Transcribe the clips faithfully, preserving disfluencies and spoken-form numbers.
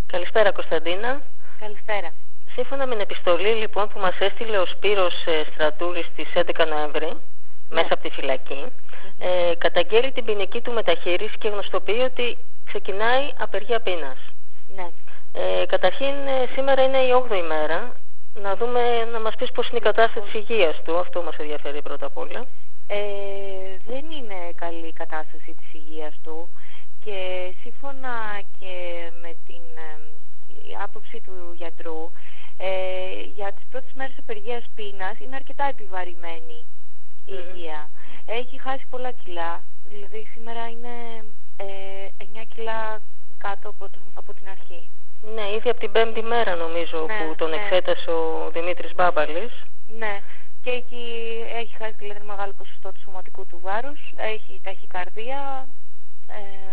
Καλησπέρα Κωνσταντίνα. Καλησπέρα. Σύμφωνα με την επιστολή λοιπόν που μας έστειλε ο Σπύρος ε, Στρατούλης στις έντεκα Νοέμβρη, ναι. μέσα από τη φυλακή, mm-hmm. ε, καταγγέλει την ποινική του μεταχείριση και γνωστοποιεί ότι ξεκινάει απεργία πείνας. Ναι. Ε, καταρχήν ε, σήμερα είναι η όγδοη μέρα. Να δούμε, να μας πεις πώς είναι η κατάσταση της υγείας του. Αυτό μας ενδιαφέρει πρώτα απ' όλα. Ε, δεν είναι καλή η κατάσταση της υγείας του και σύμφωνα και με την ε, άποψη του γιατρού, ε, για τις πρώτες μέρες απεργίας πείνας είναι αρκετά επιβαρημένη η mm-hmm. υγεία. Έχει χάσει πολλά κιλά, δηλαδή σήμερα είναι ε, εννιά κιλά κάτω από, το, από την αρχή. Ναι, ήδη από την πέμπτη μέρα νομίζω ναι, που τον ναι. εξέτασε ο Δημήτρης Μπάμπαλης. Ναι, και έχει, έχει χάσει δηλαδή μεγάλο ποσοστό του σωματικού του βάρους, έχει ταχυκαρδία ε,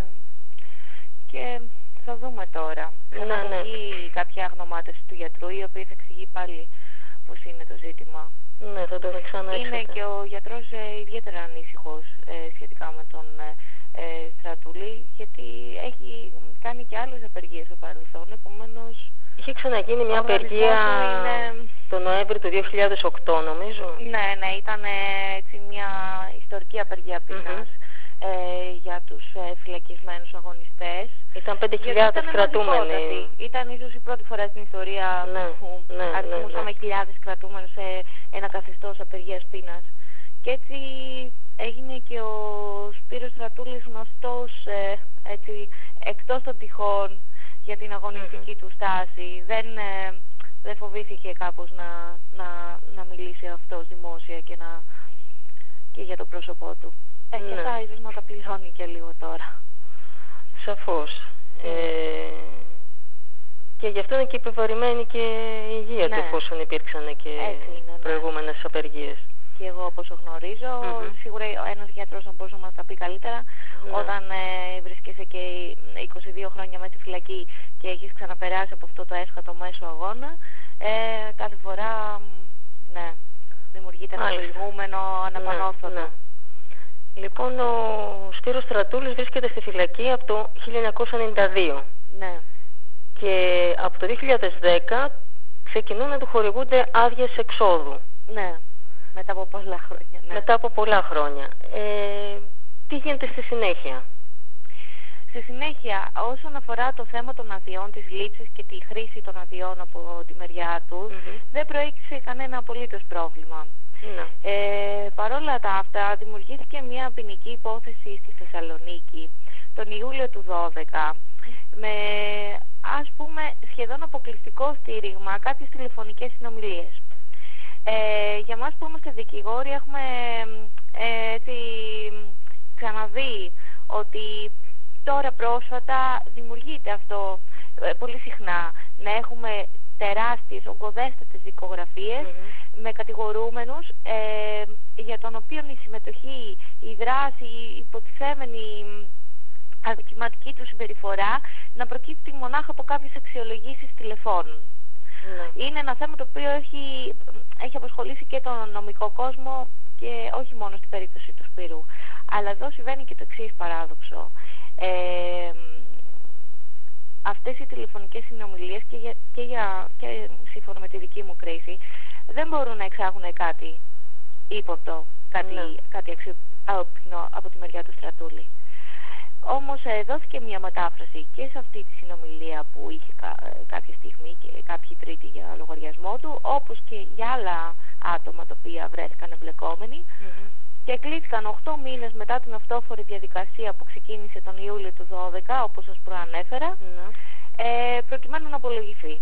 και θα δούμε τώρα. Ναι, θα ναι. βγει κάποια αγνωμάτευση του γιατρού, η οποία θα εξηγεί πάλι πώς είναι το ζήτημα. Ναι, θα τον ξαναέξετε. Είναι και ο γιατρός ε, ιδιαίτερα ανήσυχος ε, σχετικά με τον ε, Στρατούλη, γιατί έχει κάνει και άλλες απεργίες στο παρελθόν, επομένως... Είχε ξαναγίνει μια απεργία είναι... το Νοέμβρη του δύο χιλιάδες οκτώ νομίζω. Ναι, ναι, ήταν έτσι μια ιστορική απεργία πείνας mm-hmm. ε, για τους ε, φυλακισμένους αγωνιστές. Ήταν πέντε χιλιάδες κρατούμενοι. Ήταν ίσως η πρώτη φορά στην ιστορία ναι, που ναι, αριθμούσαμε ναι, ναι. χιλιάδες κρατούμενους σε ένα καθεστώς απεργίας πείνας. Και έτσι έγινε και ο Σπύρος Στρατούλης γνωστός ε, έτσι, εκτός των τυχών για την αγωνιστική mm-hmm. του στάση. Δεν, ε, δεν φοβήθηκε κάπως να, να, να μιλήσει αυτός δημόσια και, να, και για το πρόσωπό του. Ε, ναι. Και αυτά ίσως να τα πληρώνει και λίγο τώρα. Σαφώς. Mm. Ε, και γι' αυτό είναι και επιβαρημένη και η υγεία ναι. του, εφόσον υπήρξαν και είναι, ναι. προηγούμενες απεργίες. Και εγώ όπως γνωρίζω, mm-hmm. σίγουρα ένας γιατρός θα μπορούσε να μας τα πει καλύτερα, ναι. όταν ε, βρίσκεσαι και είκοσι δύο χρόνια μέσα στη φυλακή και έχεις ξαναπεράσει από αυτό το έσχατο μέσο αγώνα, ε, κάθε φορά ναι, δημιουργείται ένα προηγούμενο αναπανόρθωτο. Ναι, ναι. Λοιπόν, ο Σπύρος Στρατούλης βρίσκεται στη φυλακή από το χίλια εννιακόσια ενενήντα δύο. Ναι. Και από το δύο χιλιάδες δέκα ξεκινούν να του χορηγούνται άδειες εξόδου. Ναι. Μετά από πολλά χρόνια. Ναι. Μετά από πολλά χρόνια. Ε, τι γίνεται στη συνέχεια? Στη συνέχεια, όσον αφορά το θέμα των αδειών, της λήψης και τη χρήση των αδειών από τη μεριά του, mm-hmm. δεν προέκυψε κανένα απολύτως πρόβλημα. Ναι. Ε, παρόλα τα αυτά, δημιουργήθηκε μια ποινική υπόθεση στη Θεσσαλονίκη τον Ιούλιο του δώδεκα με, ας πούμε, σχεδόν αποκλειστικό στήριγμα κάποιες τηλεφωνικές συνομιλίες. Ε, για μας που είμαστε δικηγόροι έχουμε ε, έτσι, ξαναδεί ότι τώρα πρόσφατα δημιουργείται αυτό ε, πολύ συχνά, να έχουμε τεράστιες, ογκοδέστατες δικογραφίες mm-hmm. με κατηγορούμενους ε, για τον οποίο η συμμετοχή, η δράση, η υποτιθέμενη αδικηματική του συμπεριφορά να προκύπτει μονάχα από κάποιες αξιολογήσεις τηλεφώνων. Ναι. Είναι ένα θέμα το οποίο έχει, έχει απασχολήσει και τον νομικό κόσμο και όχι μόνο στην περίπτωση του Σπύρου. Αλλά εδώ συμβαίνει και το εξής παράδοξο. Ε, αυτές οι τηλεφωνικές συνομιλίες και, για, και, για, και σύμφωνα με τη δική μου κρίση δεν μπορούν να εξάγουν κάτι ύποπτο, κάτι, ναι. κάτι αξιόπινο από τη μεριά του Στρατούλη. Όμως ε, δόθηκε μια μετάφραση και σε αυτή τη συνομιλία που είχε κα, κάποια στιγμή και κάποιοι τρίτοι για λογαριασμό του, όπως και για άλλα άτομα τα οποία βρέθηκαν εμπλεκόμενοι mm-hmm. και κλείστηκαν οκτώ μήνες μετά την αυτόφορη διαδικασία που ξεκίνησε τον Ιούλιο του δώδεκα, όπως σας προανέφερα, mm-hmm. ε, προκειμένου να απολογηθεί.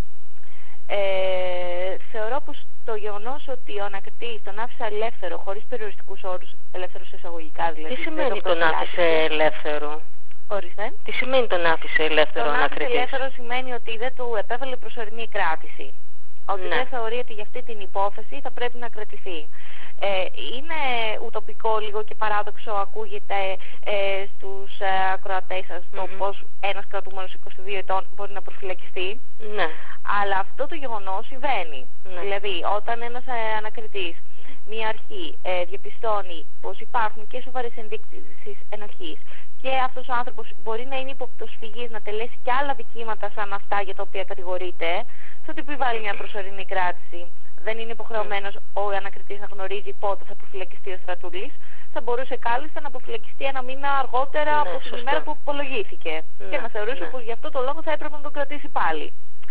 Ε, θεωρώ πως το γεγονός ότι ο ανακριτής τον άφησε ελεύθερο, χωρίς περιοριστικούς όρους, ελεύθερος εισαγωγικά δηλαδή. Τι σημαίνει τον άφησε ελεύθερο? Ορίστε. Τι σημαίνει τον άφησε ελεύθερο τον ανακριτής? Τον άφησε ελεύθερο σημαίνει ότι δεν του επέβαλε προσωρινή κράτηση. Ότι ναι. δεν θεωρεί ότι για αυτή την υπόθεση θα πρέπει να κρατηθεί. Ε, είναι ουτοπικό λίγο και παράδοξο, ακούγεται ε, στους ε, ακροατές σας mm-hmm. το πως ένας κρατούμενος είκοσι δύο ετών μπορεί να προφυλακιστεί. Ναι. Αλλά αυτό το γεγονός συμβαίνει. Ναι. Δηλαδή, όταν ένας ε, ανακριτής μία αρχή ε, διαπιστώνει πως υπάρχουν και σοβαρές ενδείξεις ενοχής και αυτός ο άνθρωπος μπορεί να είναι υποπτωσφυγής, να τελέσει και άλλα δικήματα σαν αυτά για τα οποία κατηγορείται, θα του επιβάλλει μια προσωρινή κράτηση. Δεν είναι υποχρεωμένος ο ανακριτής να γνωρίζει πότε θα αποφυλακιστεί ο Στρατούλης. Θα μπορούσε κάλλιστα να αποφυλακιστεί ένα μήνα αργότερα ναι, από την σωστό. ημέρα που απολογήθηκε. Ναι, και να θεωρούσε ναι. πως γι' αυτό το λόγο θα έπρεπε να τον κρατήσει πάλι.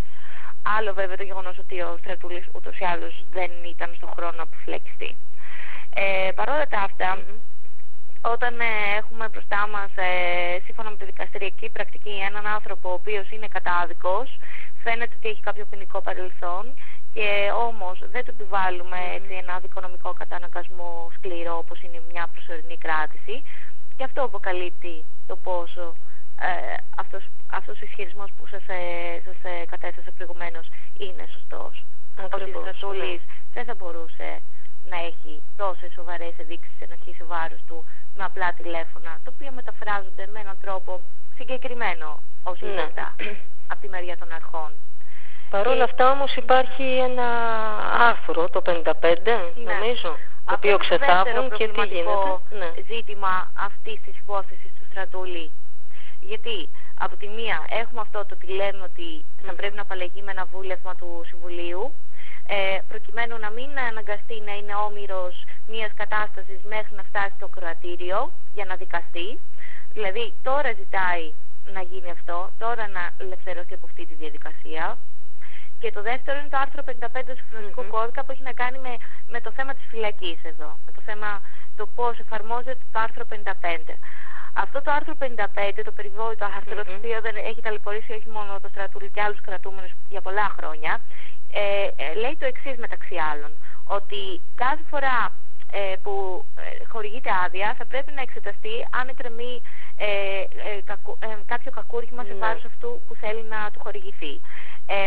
Άλλο βέβαια το γεγονός ότι ο Στρατούλης ούτως ή άλλως δεν ήταν στον χρόνο να αποφυλακιστεί. Ε, παρόλα τα αυτά, mm-hmm. όταν ε, έχουμε μπροστά μας, ε, σύμφωνα με τη δικαστηριακή πρακτική, έναν άνθρωπο ο οποίος είναι κατάδικος, φαίνεται ότι έχει κάποιο ποινικό παρελθόν, και όμως δεν του επιβάλλουμε mm. έτσι, ένα δικονομικό καταναγκασμό σκληρό όπως είναι μια προσωρινή κράτηση, και αυτό αποκαλύπτει το πόσο ε, αυτός, αυτός ο ισχυρισμός που σας, ε, σας ε, κατέθεσα προηγουμένως είναι σωστός. Ότι ο Στρατούλης ναι. δεν θα μπορούσε να έχει τόσες σοβαρές ενδείξεις ενοχής σε βάρος του με απλά τηλέφωνα, τα οποία μεταφράζονται με έναν τρόπο συγκεκριμένο ως λεπτά ναι. από τη μεριά των αρχών. Παρ' όλα αυτά όμως υπάρχει ένα άρθρο, το πενήντα πέντε, ναι. νομίζω, το οποίο ξεθάβουν και τι γίνεται. Ναι. Ζήτημα αυτής της υπόθεσης του Στρατούλη. Γιατί από τη μία έχουμε αυτό το ότι λένε ότι θα mm. πρέπει να απαλλαγεί με ένα βούλευμα του Συμβουλίου, ε, προκειμένου να μην αναγκαστεί να είναι όμηρος μιας κατάστασης μέχρι να φτάσει στο κροατήριο για να δικαστεί. Δηλαδή τώρα ζητάει να γίνει αυτό, τώρα να ελευθερωθεί από αυτή τη διαδικασία. Και το δεύτερο είναι το άρθρο πενήντα πέντε του Κοινωνικού mm-hmm. κώδικα, που έχει να κάνει με, με το θέμα της φυλακής εδώ. Με το θέμα το πώς εφαρμόζεται το άρθρο πενήντα πέντε. Αυτό το άρθρο πενήντα πέντε, το περιβόητο άρθρο, mm-hmm. το οποίο δεν έχει ταλαιπωρήσει όχι μόνο το Στρατούλη και άλλους κρατούμενους για πολλά χρόνια, ε, ε, λέει το εξής μεταξύ άλλων. Ότι κάθε φορά ε, που ε, χορηγείται άδεια θα πρέπει να εξεταστεί αν εκκρεμεί ε, ε, κακου, ε, κάποιο κακούργημα mm-hmm. σε βάρος αυτού που θέλει να του χορηγηθεί. Ε,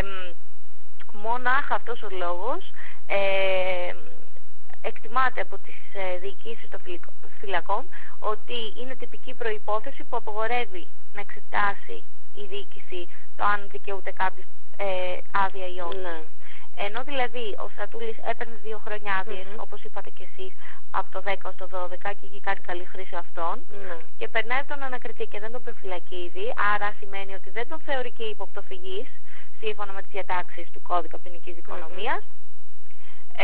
Μονάχα αυτός ο λόγος ε, εκτιμάται από τις ε, διοικήσεις των φυλακών ότι είναι τυπική προϋπόθεση που απογορεύει να εξετάσει η διοίκηση το αν δικαιούται κάποιος ε, άδεια ή όχι. Ναι. Ενώ δηλαδή ο Στρατούλης έπαιρνε δύο χρόνια άδειες, mm-hmm. όπως είπατε και εσείς, από το δέκα στο δώδεκα και είχε κάνει καλή χρήση αυτών, mm-hmm. και περνάει τον ανακριτή και δεν τον προφυλακίζει, άρα σημαίνει ότι δεν τον θεωρεί και υποπτωφυγής, σύμφωνα με τις διατάξεις του κώδικα ποινικής δικονομίας. Mm-hmm.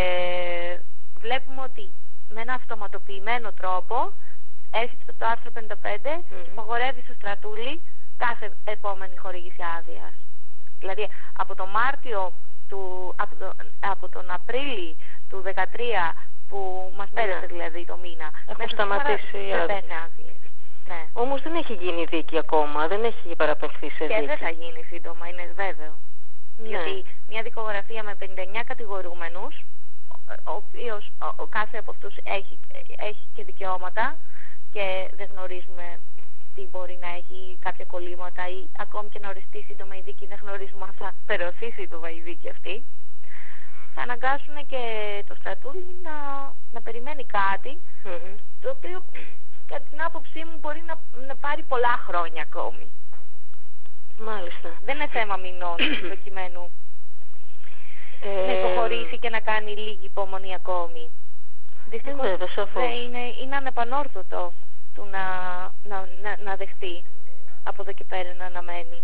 Ε, βλέπουμε ότι με ένα αυτοματοποιημένο τρόπο έρχεται το άρθρο πενήντα πέντε mm-hmm. και απαγορεύει στο Στρατούλη κάθε επόμενη χορήγηση άδειας. Δηλαδή από το Μάρτιο του, από, το, από τον Απρίλη του δεκατρία που μας πέρασε, yeah. δηλαδή το μήνα, έχουν σταματήσει οι άδειες. Ναι. Όμως δεν έχει γίνει δίκη ακόμα, δεν έχει παραπευθεί σε δίκη. Και δεν θα γίνει σύντομα, είναι βέβαιο. Ναι. Διότι μια δικογραφία με πενήντα εννέα κατηγορούμενους, ο οποίος ο, ο κάθε από αυτούς έχει, έχει και δικαιώματα και δεν γνωρίζουμε τι μπορεί να έχει, κάποια κολλήματα, ή ακόμη και να οριστεί σύντομα η δίκη, δεν γνωρίζουμε αν θα περωθεί σύντομα η δίκη αυτή, θα αναγκάσουν και το Στρατούλη να, να περιμένει κάτι mm-hmm. το οποίο κατά την άποψή μου μπορεί να, να πάρει πολλά χρόνια ακόμη. Μάλιστα. Δεν είναι θέμα μηνών προκειμένου ε... να υποχωρήσει και να κάνει λίγη υπομονή ακόμη. Δυστυχώς ε, δεν είναι, είναι ανεπανόρθωτο του να, να, να, να δεχτεί από εδώ και πέρα να αναμένει.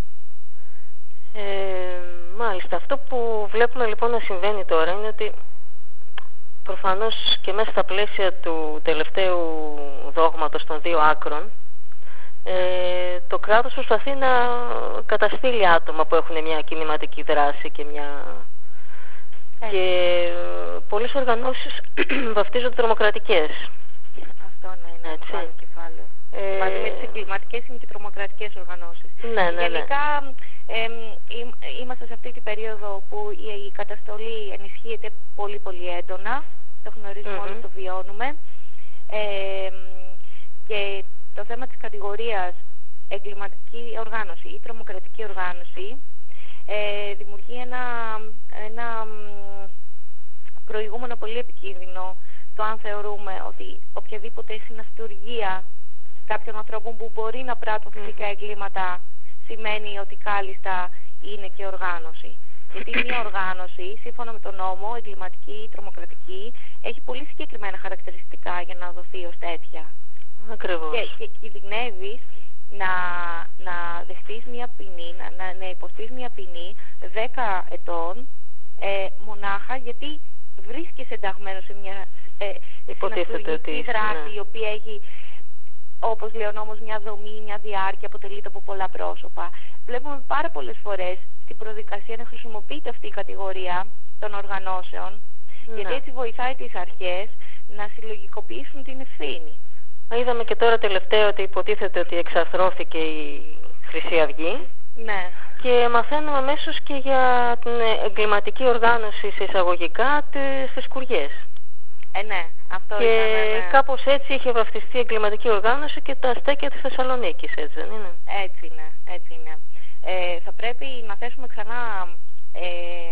Ε, μάλιστα. Αυτό που βλέπουμε λοιπόν να συμβαίνει τώρα είναι ότι προφανώς και μέσα στα πλαίσια του τελευταίου δόγματος των δύο άκρων, ε, το κράτος προσπαθεί να καταστήλει άτομα που έχουν μια κινηματική δράση και μια... Ε. και πολλές οργανώσεις βαφτίζονται τρομοκρατικές. Αυτό ναι, είναι ένα άλλο κεφάλαιο. Ε... Μαζί με τις εγκληματικές είναι και τρομοκρατικές οργανώσεις. Ναι, ναι, γενικά ναι. Ε, είμαστε σε αυτή την περίοδο που η, η καταστολή ενισχύεται πολύ πολύ έντονα. Το γνωρίζουμε mm-hmm. όλοι, το βιώνουμε. Ε, και το θέμα της κατηγορίας εγκληματική οργάνωση ή τρομοκρατική οργάνωση ε, δημιουργεί ένα, ένα προηγούμενο πολύ επικίνδυνο, το αν θεωρούμε ότι οποιαδήποτε συναστουργία κάποιων ανθρώπων που μπορεί να πράττουν φυσικά mm-hmm. εγκλήματα σημαίνει ότι κάλλιστα είναι και οργάνωση. Γιατί μια οργάνωση, σύμφωνα με τον νόμο, εγκληματική, τρομοκρατική, έχει πολύ συγκεκριμένα χαρακτηριστικά για να δοθεί ως τέτοια. Ακριβώς. Και, και κινδυνεύεις να, να δεχτείς μια ποινή, να, να, να υποστείς μια ποινή δέκα ετών ε, μονάχα γιατί βρίσκεσαι ενταγμένο σε μια ε, συναστουργική δράση, ναι, η οποία έχει, όπως λέει ο νόμος, μια δομή, μια διάρκεια, αποτελείται από πολλά πρόσωπα. Βλέπουμε πάρα πολλές φορές στην προδικασία να χρησιμοποιείται αυτή η κατηγορία των οργανώσεων, ναι, γιατί έτσι βοηθάει τις αρχές να συλλογικοποιήσουν την ευθύνη. Είδαμε και τώρα τελευταία ότι υποτίθεται ότι εξαρθρώθηκε η Χρυσή Αυγή. Ναι. Και μαθαίνουμε αμέσως και για την εγκληματική οργάνωση σε εισαγωγικά στις σκουριές. Ε, ναι, αυτό και ήταν, ναι. Κάπως έτσι είχε βαφτιστεί η εγκληματική οργάνωση και τα στέκια της Θεσσαλονίκης, έτσι δεν είναι? Έτσι είναι, έτσι είναι. Ε, θα πρέπει να θέσουμε ξανά ε,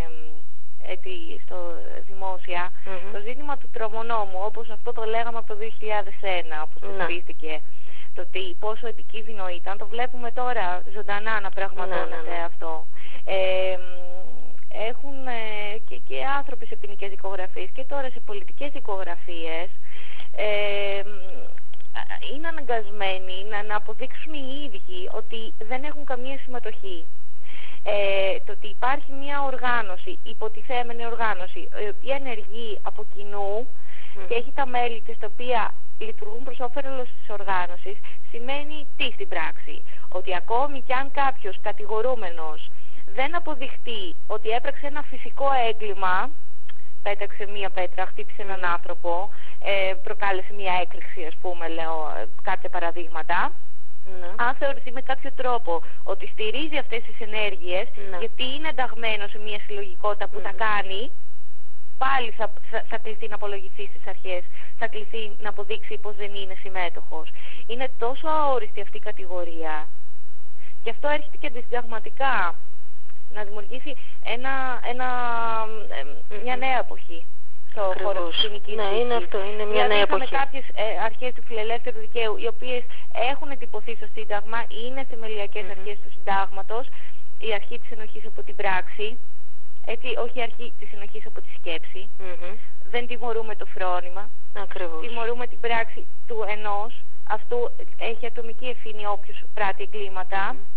έτσι, στο δημόσια mm-hmm. το ζήτημα του τρομονόμου, όπως αυτό το λέγαμε από το δύο χιλιάδες ένα, όπως το θεσπίστηκε. Το ότι πόσο επικίνδυνο ήταν, το βλέπουμε τώρα ζωντανά να πραγματώνεται ναι, ναι, ναι. αυτό. Ε, έχουν ε, και, και άνθρωποι σε ποινικές δικογραφίες και τώρα σε πολιτικές δικογραφίες ε, είναι αναγκασμένοι να, να αποδείξουν οι ίδιοι ότι δεν έχουν καμία συμμετοχή. Ε, το ότι υπάρχει μια οργάνωση, υποτιθέμενη οργάνωση, η οποία ενεργεί από κοινού mm. και έχει τα μέλη της τα οποία λειτουργούν προς όφελος της οργάνωσης, σημαίνει τι στην πράξη? Ότι ακόμη κι αν κάποιος κατηγορούμενος δεν αποδειχτεί ότι έπραξε ένα φυσικό έγκλημα, πέταξε μία πέτρα, χτύπησε έναν mm. άνθρωπο, ε, προκάλεσε μία έκρηξη, ας πούμε, λέω κάποια παραδείγματα, mm. αν θεωρηθεί με κάποιο τρόπο ότι στηρίζει αυτές τις ενέργειες, mm. γιατί είναι ενταγμένο σε μία συλλογικότητα που mm. τα κάνει, πάλι θα, θα, θα κληθεί να απολογηθεί στις αρχές, θα κληθεί να αποδείξει πως δεν είναι συμμέτοχος. Είναι τόσο αόριστη αυτή η κατηγορία και αυτό έρχεται και αντισυνταγματικά να δημιουργήσει ένα, ένα, mm-hmm. μια νέα εποχή στο Ακριβώς. χώρο της ποινικής ναι, δίκης. Είναι αυτό, είναι μια δηλαδή, νέα εποχή. Είχαμε κάποιες ε, αρχές του φιλελεύθερου δικαίου, οι οποίες έχουν εντυπωθεί στο Σύνταγμα, είναι θεμελιακές mm-hmm. αρχές του Συντάγματος, η αρχή της ενοχής από την πράξη, έτσι, όχι η αρχή της ενοχής από τη σκέψη. Mm-hmm. Δεν τιμωρούμε το φρόνημα. Ακριβώς. Τιμωρούμε την πράξη του ενός. Αυτού έχει ατομική ευθύνη όποιος πράττει εγκλήματα. Mm-hmm.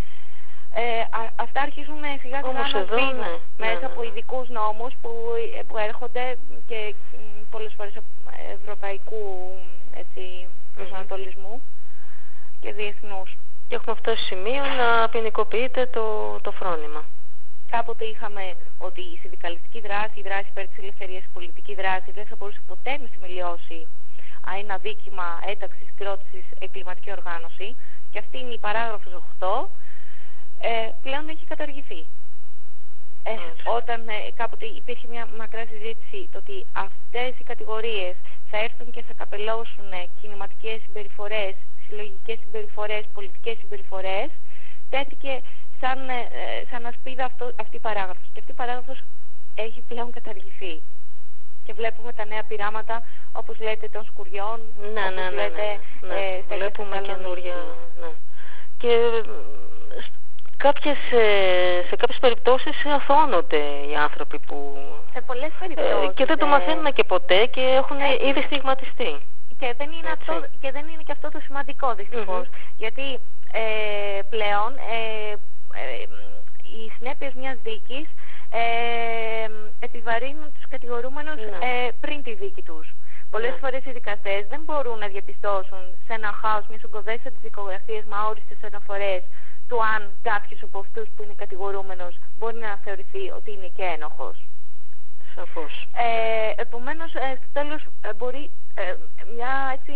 Ε, α, αυτά αρχίζουν σιγά σιγά να σβήνουν ναι, μέσα ναι, από ειδικούς νόμους που, που έρχονται και πολλές φορές ευρωπαϊκού έτσι, προσανατολισμού mm-hmm. και διεθνούς. Και έχουμε αυτό το σημείο να ποινικοποιείται το, το φρόνημα. Κάποτε είχαμε ότι η συνδικαλιστική δράση, η δράση υπέρ της ελευθερίας, η πολιτική δράση δεν θα μπορούσε ποτέ να θεμελιώσει ένα δίκημα ένταξης, κρότησης, εγκληματική οργάνωση, και αυτή είναι η παράγραφος οκτώ, ε, πλέον έχει καταργηθεί. Ε, όταν ε, κάποτε υπήρχε μια μακρά συζήτηση το ότι αυτές οι κατηγορίες θα έρθουν και θα καπελώσουν κινηματικές συμπεριφορές, συλλογικές συμπεριφορές, πολιτικές συμπεριφορές, τέθηκε σαν, ε, σαν ασπίδα αυτό, αυτή η παράγραφος. Και αυτή η παράγραφος έχει πλέον καταργηθεί. Και βλέπουμε τα νέα πειράματα, όπως λέτε, των σκουριών, ναι, όπως ναι, ναι, λέτε, ναι, ναι. Ε, βλέπουμε καινούρια. Ναι. Και κάποιες, σε κάποιες περιπτώσεις αθωώνονται οι άνθρωποι που... Σε πολλές περιπτώσεις. Ε, και δεν το μαθαίνουν και ποτέ και έχουν έτσι. Ήδη στιγματιστεί. Και δεν είναι, αυτό, και δεν είναι και αυτό το σημαντικό, δυστυχώς. Mm-hmm. Γιατί ε, πλέον ε, ε, οι συνέπειες μιας δίκης ε, επιβαρύνουν τους κατηγορούμενους mm-hmm. ε, πριν τη δίκη τους. Πολλές mm-hmm. φορές οι δικαστές δεν μπορούν να διαπιστώσουν σε ένα χάος μιας ογκωδέστατης δικογραφίας με αόριστες αναφορές του αν κάποιος από αυτούς που είναι κατηγορούμενος μπορεί να θεωρηθεί ότι είναι και ένοχος. Σαφώς. Ε, επομένως, ε, στο τέλος ε, μπορεί ε, μια, έτσι,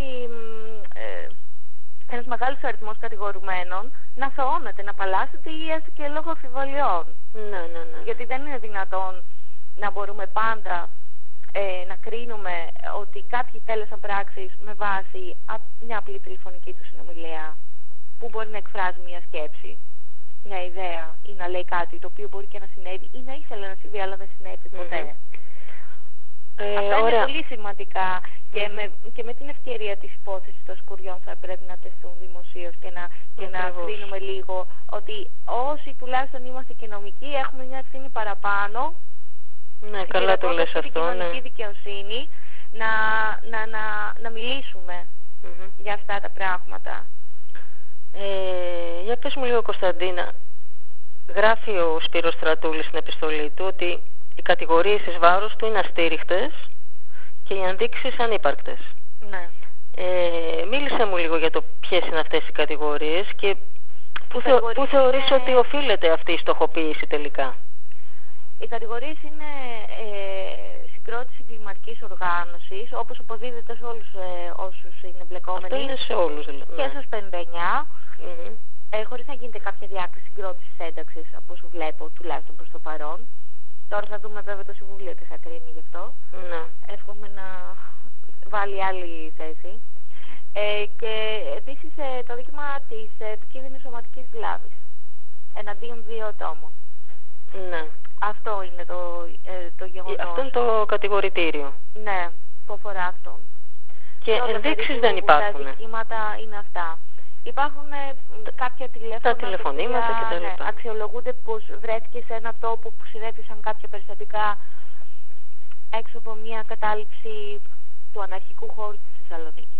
ε, ένας μεγάλος αριθμός κατηγορουμένων να αθωώνεται, να απαλλάσσεται ή έστω και λόγω αμφιβολιών. Ναι, ναι, ναι. Γιατί δεν είναι δυνατόν να μπορούμε πάντα ε, να κρίνουμε ότι κάποιοι τέλεσαν πράξεις με βάση μια απλή τηλεφωνική του συνομιλία, που μπορεί να εκφράζει μια σκέψη, μια ιδέα ή να λέει κάτι το οποίο μπορεί και να συνέβη ή να ήθελε να συμβεί αλλά δεν συνέβη ποτέ. Mm-hmm. Ε, Αυτά ωραία. Είναι πολύ σημαντικά και, mm. με, και με την ευκαιρία της υπόθεσης των σκουριών θα πρέπει να τεθούν δημοσίως και να, και να κρίνουμε λίγο ότι όσοι τουλάχιστον είμαστε και νομικοί έχουμε μια ευθύνη παραπάνω. Ναι, καλά το λες αυτό. Την κοινωνική ναι. δικαιοσύνη να, να, να, να μιλήσουμε mm-hmm. για αυτά τα πράγματα. Ε, για πες μου λίγο, Κωνσταντίνα, γράφει ο Σπύρος Στρατούλης στην επιστολή του ότι οι κατηγορίες εις βάρος του είναι αστήριχτες και οι ενδείξεις ανύπαρκτες. Ναι. Ε, μίλησε μου λίγο για το ποιες είναι αυτές οι κατηγορίες και πού, θεω, πού θεωρείς είναι... ότι οφείλεται αυτή η στοχοποίηση τελικά. Οι κατηγορίες είναι ε, συγκρότηση εγκληματικής οργάνωσης, όπως αποδίδεται σε όλους ε, όσους είναι εμπλεκόμενοι. Αυτό είναι σε όλους. Ναι. Και στους πενήντα εννιά, mm-hmm. ε, χωρίς να γίνεται κάποια διάκριση συγκρότησης ένταξης, από όσο βλέπω, τουλάχιστον προς το παρόν. Τώρα θα δούμε βέβαια το Συμβούλιο τι θα κρίνει γι' αυτό. Ναι. Εύχομαι να βάλει άλλη θέση. Ε, και επίσης ε, το δίκημα της ε, επικίνδυνης σωματικής βλάβης εναντίον δύο ατόμων. Ναι. Αυτό είναι το, ε, το γεγονός. Αυτό είναι το κατηγορητήριο. Ναι, που αφορά αυτόν. Και ενδείξεις δεν υπάρχουν. Τα δικήματα είναι αυτά. Υπάρχουν ε, κάποια τηλέφωνα, τα τηλεφωνήματα τα κτλ. Ναι, αξιολογούνται πως βρέθηκε σε ένα τόπο που συνέβησαν κάποια περιστατικά έξω από μια κατάληψη του αναρχικού χώρου στη Θεσσαλονίκη.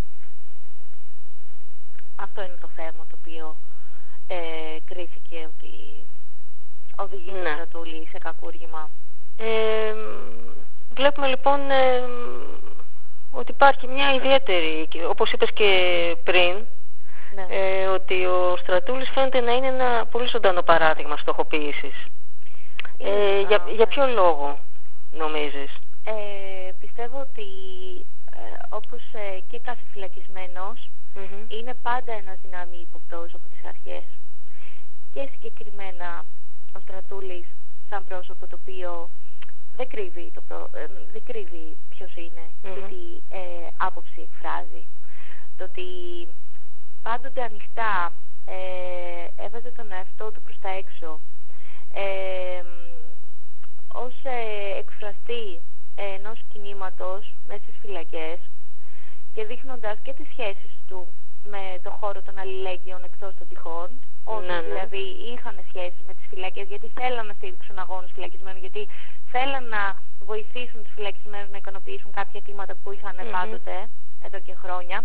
Αυτό είναι το θέμα το οποίο ε, κρίθηκε ότι οδηγεί ναι. το Στρατούλη σε κακούργημα. Ε, βλέπουμε λοιπόν ε, ότι υπάρχει μια ιδιαίτερη, όπως είπες και πριν, ναι. ε, ότι ο Στρατούλης φαίνεται να είναι ένα πολύ ζωντανό παράδειγμα στοχοποίησης. Ε, για, ναι. για ποιο λόγο νομίζεις? Ε, πιστεύω ότι ε, όπως ε, και κάθε φυλακισμένος mm-hmm. είναι πάντα ένας δυνάμει υποπτός από τις αρχές. Και συγκεκριμένα ο Στρατούλης σαν πρόσωπο το οποίο δεν κρύβει, το προ... ε, δεν κρύβει ποιος είναι mm-hmm. και τι ε, άποψη εκφράζει. Το ότι πάντοτε ανοιχτά ε, έβαζε τον εαυτό του προς τα έξω ε, ως ε, εκφραστή ενός κινήματος μέσα στις φυλακές και δείχνοντας και τις σχέσεις του με το χώρο των αλληλέγγυων εκτός των τυχών, όσοι ναι, ναι. δηλαδή είχαν σχέσεις με τις φυλακές γιατί θέλαν να στηρίξουν αγώνες φυλακισμένων, γιατί θέλαν να βοηθήσουν τους φυλακισμένους να ικανοποιήσουν κάποια αιτήματα που είχαν mm-hmm. πάντοτε εδώ και χρόνια.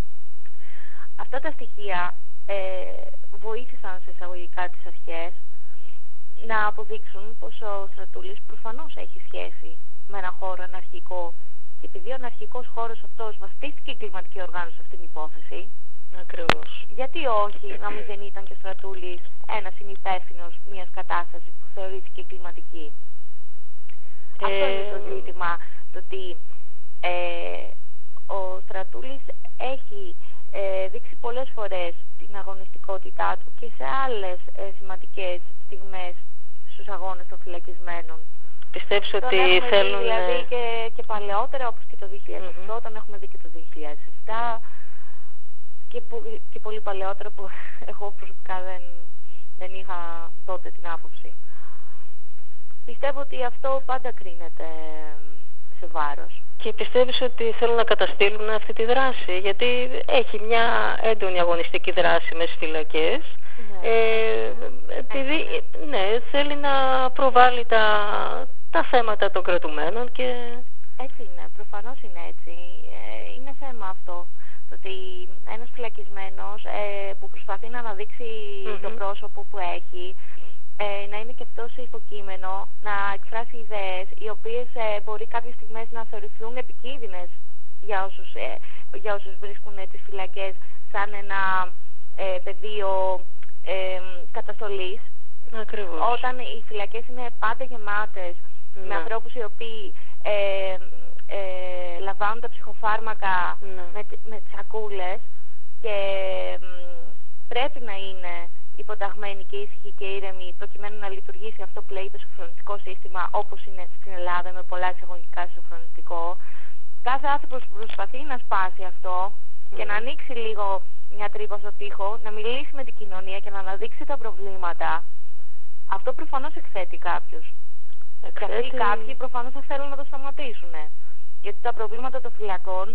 Αυτά τα στοιχεία ε, βοήθησαν σε εισαγωγικά τις αρχές να αποδείξουν πως ο Στρατούλης προφανώς έχει σχέση με ένα χώρο αναρχικό και επειδή ο αναρχικός χώρος αυτός βαστίστηκε η εγκληματική οργάνωση σε αυτήν την υπόθεση. Ακριβώς. Γιατί όχι να μην δεν ήταν και ο Στρατούλης ένας συνυπεύθυνος μιας κατάστασης που θεωρήθηκε εγκληματική. Ε... Αυτό είναι το ζήτημα, το ότι ε, ο Στρατούλης έχει ε, δείξει πολλές φορές την αγωνιστικότητά του και σε άλλες ε, σημαντικές στιγμές στους αγώνες των φυλακισμένων. Πιστεύεις ότι θέλουν... Δηλαδή και, και παλαιότερα, όπως και το δύο χιλιάδες οκτώ, mm-hmm. όταν έχουμε δει και το δύο χιλιάδες επτά και, και πολύ παλαιότερα που εγώ προσωπικά δεν, δεν είχα τότε την άποψη. Πιστεύω ότι αυτό πάντα κρίνεται σε βάρος. Και πιστεύεις ότι θέλουν να καταστήλουν αυτή τη δράση, γιατί έχει μια έντονη αγωνιστική δράση μέσα στις φυλακές. Ναι. Ε, επειδή ναι, θέλει να προβάλλει τα, τα θέματα των κρατουμένων και... Έτσι είναι, προφανώς είναι έτσι. Ε, είναι θέμα αυτό. Το ότι ένας φυλακισμένος ε, που προσπαθεί να αναδείξει mm-hmm. το πρόσωπο που έχει, ε, να είναι και αυτό σε υποκείμενο, να εκφράσει ιδέες οι οποίες ε, μπορεί κάποιες στιγμές να θεωρηθούν επικίνδυνες για όσους, ε, για όσους βρίσκουν ε, τις φυλακές σαν ένα ε, πεδίο ε, καταστολής. Ακριβώς. Όταν οι φυλακές είναι πάντα γεμάτες ναι. με ανθρώπους οι οποίοι ε, ε, λαμβάνουν τα ψυχοφάρμακα ναι. με, με σακούλες και ε, πρέπει να είναι υποταγμένοι και ήσυχοι και ήρεμοι προκειμένου να λειτουργήσει αυτό που λέγεται σοφρονιστικό σύστημα όπως είναι στην Ελλάδα με πολλά εισαγωγικά σοφρονιστικό. Κάθε άνθρωπος που προσπαθεί να σπάσει αυτό mm. και να ανοίξει λίγο μια τρύπα στο τοίχο, να μιλήσει με την κοινωνία και να αναδείξει τα προβλήματα, αυτό προφανώς εκθέτει κάποιους. Εκθέτει... Και αυτοί κάποιοι προφανώς θα θέλουν να το σταματήσουν. Γιατί τα προβλήματα των φυλακών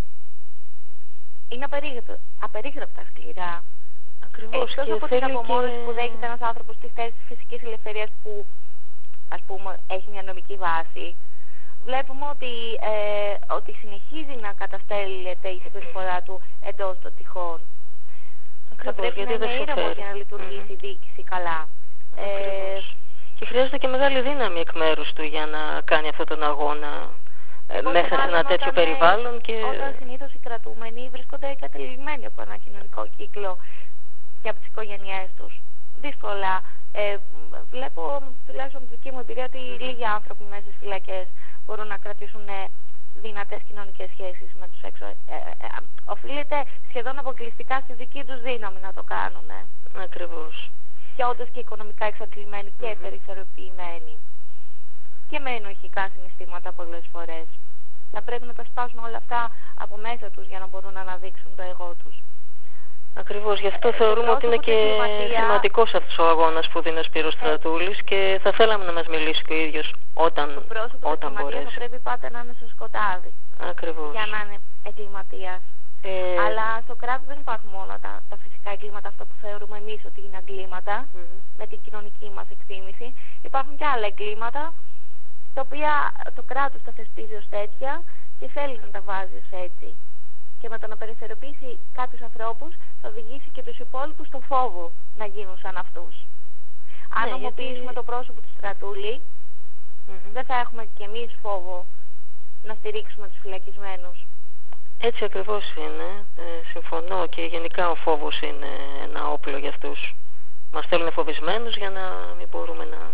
είναι απερίγραπτα σκληρά. Ακριβώς. Εκτός από την απομόνωση και... που δέχεται ένας άνθρωπος στη θέση της φυσικής ελευθερίας που, ας πούμε, έχει μια νομική βάση, βλέπουμε ότι, ε, ότι συνεχίζει να καταστέλλεται η συμπεριφορά του εντός των τυχών. Ακριβώς, θα πρέπει γιατί να είναι ήρεμος για να λειτουργήσει mm-hmm. η διοίκηση καλά. Ε, και χρειάζεται και μεγάλη δύναμη εκ μέρους του για να κάνει αυτόν τον αγώνα ε, μέσα σε ένα τέτοιο όταν, περιβάλλον. Και... Όταν συνήθως οι κρατούμενοι βρίσκονται εγκατελειμμένοι από ένα κοινωνικό κύκλο και από τις οικογένειές τους. Δύσκολα. Ε, βλέπω, τουλάχιστον από τη δική μου εμπειρία, ότι mm-hmm. λίγοι άνθρωποι μέσα στις φυλακές μπορούν να κρατήσουν δυνατές κοινωνικές σχέσεις με τους έξω. Ε, ε, ε, οφείλεται σχεδόν αποκλειστικά στη δική τους δύναμη να το κάνουν. Ακριβώς. Και όντως και οικονομικά εξαντλημένοι και mm-hmm. περιθωριοποιημένοι. Και με ενοχικά συναισθήματα πολλές φορές. Θα πρέπει να τα σπάσουν όλα αυτά από μέσα τους για να μπορούν να αναδείξουν το εγώ τους. Ακριβώς, γι' αυτό ε, θεωρούμε ότι είναι και σημαντικός αυτός ο αγώνας που δίνει ο Σπύρος Στρατούλης και θα θέλαμε να μας μιλήσει και ο ίδιος όταν, το πρόσωπο όταν μπορέσει. Θα πρέπει πάντα να είναι στο σκοτάδι. Ακριβώς. Για να είναι εγκληματίας. Ε... Αλλά στο κράτος δεν υπάρχουν μόνο τα, τα φυσικά εγκλήματα, αυτά που θεωρούμε εμείς ότι είναι εγκλήματα, mm-hmm. με την κοινωνική μας εκτίμηση. Υπάρχουν και άλλα εγκλήματα, τα οποία το κράτος τα θεσπίζει ως τέτοια και θέλει να τα βάζει ως έτσι. Και με το να περιθωριοποιήσει κάποιους ανθρώπους θα οδηγήσει και τους υπόλοιπους στο φόβο να γίνουν σαν αυτούς. Αν ναι, ομοποιήσουμε γιατί... το πρόσωπο του Στρατούλη, mm-hmm. δεν θα έχουμε κι εμείς φόβο να στηρίξουμε τους φυλακισμένους. Έτσι ακριβώς είναι. Ε, συμφωνώ και γενικά ο φόβος είναι ένα όπλο για αυτούς. Μας θέλουν φοβισμένους για να μην μπορούμε να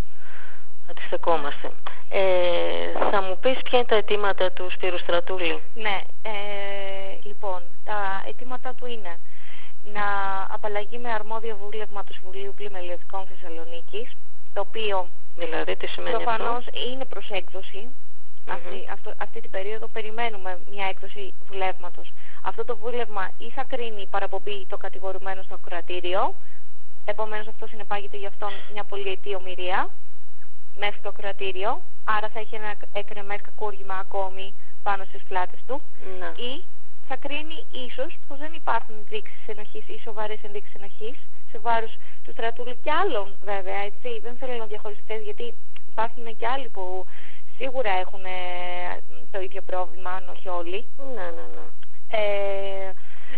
αντιστεκόμαστε. Ε, θα μου πεις ποια είναι τα αιτήματα του Σπύρου Στρατούλη? Ναι, ε, λοιπόν, τα αιτήματα του είναι να απαλλαγεί με αρμόδιο βούλευμα του Συμβουλίου Πλημελιωτικών Θεσσαλονίκης, το οποίο δηλαδή, τι σημαίνει προφανώς αυτό? Είναι προς έκδοση. Mm-hmm. Αυτή, αυτό, αυτή την περίοδο περιμένουμε μια έκδοση βουλεύματος. Αυτό το βούλευμα ή θα κρίνει παραπομπή το κατηγορουμένο στο κρατήριο, επομένως αυτό συνεπάγεται για αυτόν μια πολυετή ομηρία μέσα στο κρατήριο, άρα θα έχει ένα εκρεμές κακούργημα ακόμη πάνω στις πλάτες του, ναι. Ή θα κρίνει ίσως πως δεν υπάρχουν ενδείξεις ενοχής ή σοβαρές ενδείξεις ενοχής σε βάρος του Στρατούλη και άλλων, βέβαια, έτσι, δεν θέλω να διαχωριστεί, γιατί υπάρχουν και άλλοι που σίγουρα έχουν το ίδιο πρόβλημα, αν όχι όλοι. Ναι, ναι, ναι. Ε,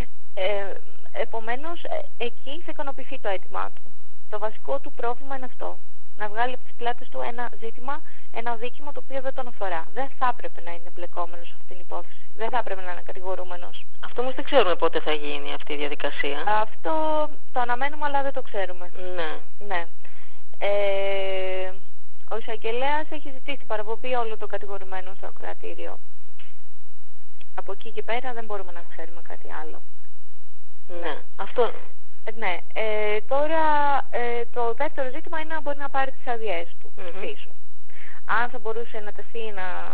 ε, επομένως, εκεί θα ικανοποιηθεί το αίτημά του. Το βασικό του πρόβλημα είναι αυτό. Να βγάλει από τις πλάτες του ένα ζήτημα, ένα δίκημα το οποίο δεν τον αφορά. Δεν θα έπρεπε να είναι εμπλεκόμενος σε αυτήν την υπόθεση. Δεν θα έπρεπε να είναι κατηγορούμενος. Αυτό όμως δεν ξέρουμε πότε θα γίνει αυτή η διαδικασία. Αυτό το αναμένουμε, αλλά δεν το ξέρουμε. Ναι. Ναι. Ε, ο εισαγγελέας έχει ζητήσει παραπομπή όλων των κατηγορουμένων στο κρατήριο. Από εκεί και πέρα δεν μπορούμε να ξέρουμε κάτι άλλο. Ναι. Αυτό... Ναι, ε, τώρα ε, το δεύτερο ζήτημα είναι να μπορεί να πάρει τις αδειές του mm-hmm. πίσω. Αν θα μπορούσε να τεθεί ένα,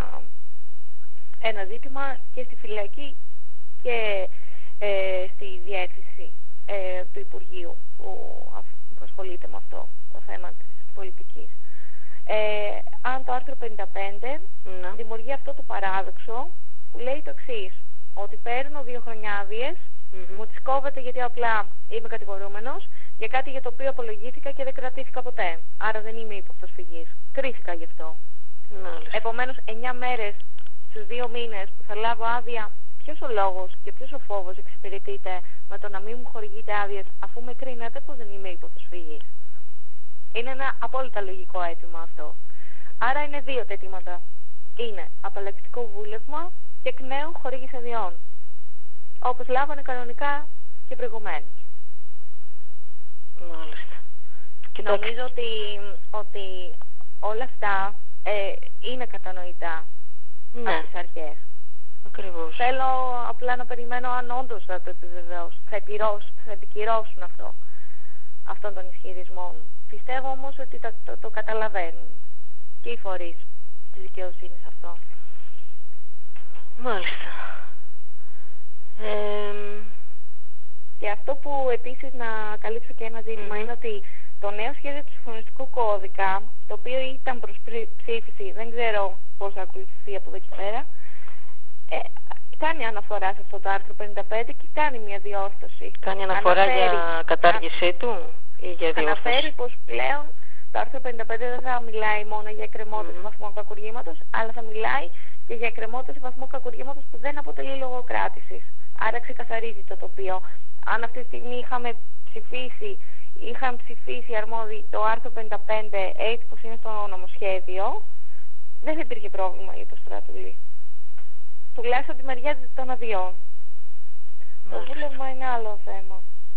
ένα ζήτημα και στη φυλακή και ε, στη διεύθυνση ε, του Υπουργείου που, που ασχολείται με αυτό το θέμα της πολιτικής. Ε, αν το άρθρο πενήντα πέντε mm-hmm. δημιουργεί αυτό το παράδοξο που λέει το εξής, ότι παίρνω δύο χρονιά άδειες, mm-hmm. μου τις κόβεται γιατί απλά είμαι κατηγορούμενος για κάτι για το οποίο απολογήθηκα και δεν κρατήθηκα ποτέ. Άρα δεν είμαι υποπροσφυγής. Κρίθηκα γι' αυτό. Μάλιστα. Επομένως, εννιά μέρες στους δύο μήνες που θα λάβω άδεια, ποιος ο λόγος και ποιος ο φόβος εξυπηρετείται με το να μην μου χορηγείτε άδειες αφού με κρίνατε πως δεν είμαι υποπροσφυγής? Είναι ένα απόλυτα λογικό αίτημα αυτό. Άρα είναι δύο τα αιτήματα. Είναι απαλλακτικό βούλευμα και εκ νέου χορήγηση αδειών, όπως λάβανε κανονικά και προηγουμένως. Μάλιστα. Κοιτάξτε. Νομίζω ότι, ότι όλα αυτά ε, είναι κατανοητά ναι. από τις αρχές. Ακριβώς. Θέλω απλά να περιμένω αν όντως θα το επιβεβαιώσουν, θα, θα επικυρώσουν αυτό, αυτόν τον ισχυρισμό. Πιστεύω όμως ότι το, το, το καταλαβαίνουν και οι φορείς της δικαιοσύνης αυτό. Μάλιστα. Ε... Και αυτό που επίσης να καλύψω και ένα ζήτημα mm. είναι ότι το νέο σχέδιο του συμφωνιστικού κώδικα, το οποίο ήταν προς ψήφιση, δεν ξέρω πώς θα ακολουθηθεί από εδώ και πέρα, Ε, κάνει αναφορά σε αυτό το άρθρο πενήντα πέντε και κάνει μια διόρθωση. Κάνει αναφορά αναφέρει, για κατάργησή α... του ή για διόρθωση? Αναφέρει πως πλέον το άρθρο πενήντα πέντε δεν θα μιλάει μόνο για εκκρεμότητα mm-hmm. σε βαθμό κακουργήματος, αλλά θα μιλάει και για εκκρεμότητα σε βαθμό κακουργήματος που δεν αποτελεί λόγο κράτησης. Άρα ξεκαθαρίζει το τοπίο. Αν αυτή τη στιγμή είχαμε ψηφίσει, είχαν ψηφίσει αρμόδιοι το άρθρο πενήντα πέντε έτσι πως είναι στο νομοσχέδιο, δεν θα υπήρχε πρόβλημα για το στρατούλη. Τουλάχιστον τη μεριά των αδειών. Το βούλευμα είναι άλλο θέμα.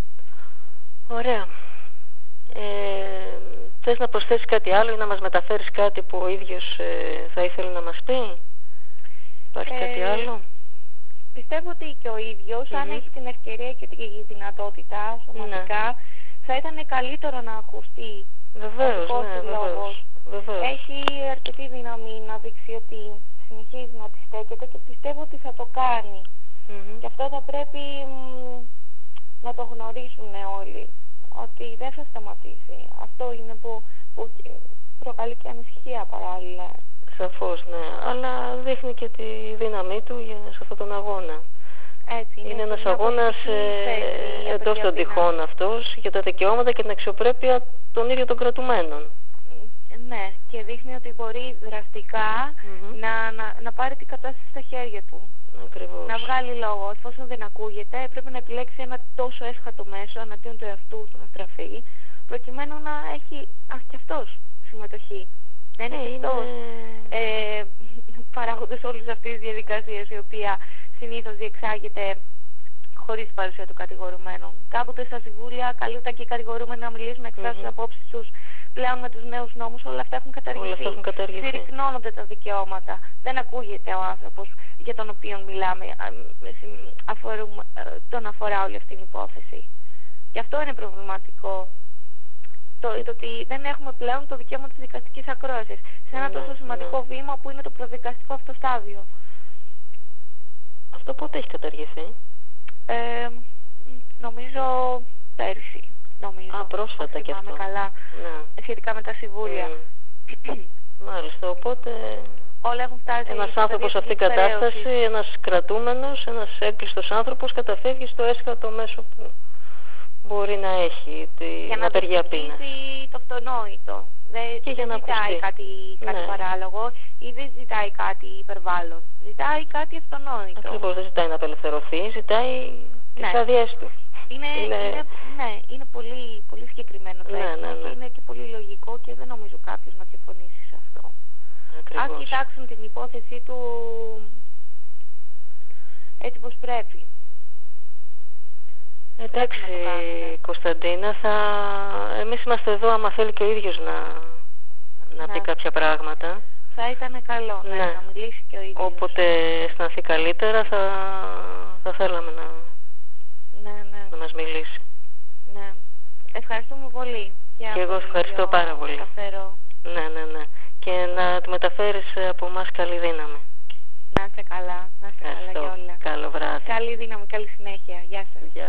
Ωραία. Ε, θες να προσθέσεις κάτι άλλο ή να μας μεταφέρεις κάτι που ο ίδιος ε, θα ήθελε να μας πει? Υπάρχει ε, κάτι άλλο? Πιστεύω ότι και ο ίδιος, mm-hmm. αν έχει την ευκαιρία και τη δυνατότητα σωματικά, ναι. θα ήταν καλύτερο να ακουστεί. Βεβαίως, ναι, βεβαίως, βεβαίως. Έχει αρκετή δύναμη να δείξει ότι συνεχίζει να τη στέκεται και πιστεύω ότι θα το κάνει. Mm-hmm. Και αυτό θα πρέπει μ, να το γνωρίσουν όλοι, ότι δεν θα σταματήσει. Αυτό είναι που, που προκαλεί και ανησυχία παράλληλα. Σαφώς, ναι. Αλλά δείχνει και τη δύναμή του για, σε αυτόν τον αγώνα. Έτσι, είναι, είναι ένας αγώνας ε, εντός των τυχών αυτός για τα δικαιώματα και την αξιοπρέπεια των ίδιων των κρατουμένων. Ναι, και δείχνει ότι μπορεί δραστικά mm-hmm. να, να, να πάρει την κατάσταση στα χέρια του. Ακριβώς. Να βγάλει λόγο. Εφόσον δεν ακούγεται, πρέπει να επιλέξει ένα τόσο έσχατο μέσο εναντίον του εαυτού του να στραφεί, προκειμένου να έχει α, και αυτός συμμετοχή. Δεν είναι, είναι... αυτός ε, παράγοντας όλες αυτές τις διαδικασίες, η οποία συνήθως διεξάγεται χωρίς παρουσία του κατηγορουμένου. Κάποτε στα συμβούλια καλούνταν και οι κατηγορούμενοι να μιλήσουν, να εκφράσουν τις mm-hmm. απόψεις τους. Πλέον με τους νέους νόμους όλα αυτά έχουν καταργηθεί. Όλα αυτά έχουν καταργηθεί. Συρρυκνώνονται τα δικαιώματα. Δεν ακούγεται ο άνθρωπος για τον οποίο μιλάμε, αφορούμε, τον αφορά όλη αυτή την υπόθεση. Και αυτό είναι προβληματικό. Το, το ότι δεν έχουμε πλέον το δικαίωμα της δικαστικής ακρόασης σε ένα ναι, τόσο σημαντικό ναι. βήμα που είναι το προδικαστικό αυτό στάδιο. Αυτό πότε έχει καταργηθεί? Ε, νομίζω πέρσι. Νομίζω. Α, πρόσφατα και αυτό. Καλά, ναι. Σχετικά με τα συμβούλια. Mm. Μάλιστα, οπότε όλα έχουν φτάσει. Ένας άνθρωπος σε αυτήν την κατάσταση, ένας κρατούμενος, ένας έκλειστος άνθρωπος καταφεύγει στο έσχατο μέσο που μπορεί να έχει, τη, για να απεργία πείνας. Το αυτονόητο. Δεν, και δεν για ζητάει να κάτι, κάτι ναι. παράλογο ή δεν ζητάει κάτι υπερβάλλον. Ζητάει κάτι αυτονόητο. Ακριβώς, δεν ζητάει να απελευθερωθεί, ζητάει τις ναι. άδειές του. Είναι, είναι... Είναι, ναι, είναι πολύ, πολύ συγκεκριμένο το ναι, έθνο ναι, ναι. και είναι και πολύ λογικό και δεν νομίζω κάποιος να διαφωνήσει σε αυτό. Ακριβώς. Αν κοιτάξουν την υπόθεσή του έτσι πως πρέπει. Εντάξει, πρέπει Κωνσταντίνα, θα... εμείς είμαστε εδώ άμα θέλει και ο ίδιος να, να ναι. πει κάποια πράγματα. Θα ήταν καλό ναι, ναι. να μιλήσει και ο ίδιος. Όποτε αισθανθεί καλύτερα θα, θα θέλαμε να... Ναι, ναι. να μας μιλήσει. Ναι. Ευχαριστούμε πολύ. Και εγώ ευχαριστώ πάρα πολύ. Καταφέρω. Ναι, ναι, ναι. Και να του μεταφέρεις από εμάς καλή δύναμη. Να είστε καλά. Να είστε καλά για όλα. Καλό βράδυ. Καλή δύναμη, καλή συνέχεια. Γεια σας. Γεια.